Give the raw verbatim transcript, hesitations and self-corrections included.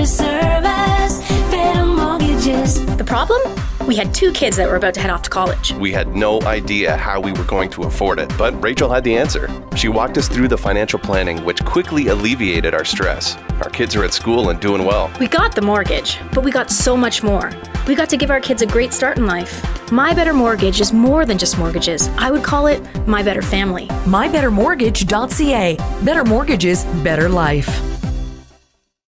serve us. Better Mortgages. The problem? We had two kids that were about to head off to college. We had no idea how we were going to afford it, but Rachel had the answer. She walked us through the financial planning, which quickly alleviated our stress. Our kids are at school and doing well. We got the mortgage, but we got so much more. We got to give our kids a great start in life. My Better Mortgage is more than just mortgages. I would call it My Better Family. my better mortgage dot c a. Better Mortgages, better life.